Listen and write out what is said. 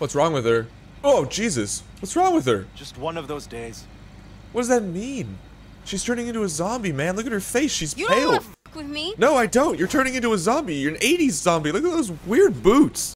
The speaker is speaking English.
What's wrong with her? Oh, Jesus. What's wrong with her? Just one of those days. What does that mean? She's turning into a zombie, man. Look at her face. She's You pale. don't wanna f with me. No, I don't. You're turning into a zombie. You're an 80s zombie. Look at those weird boots.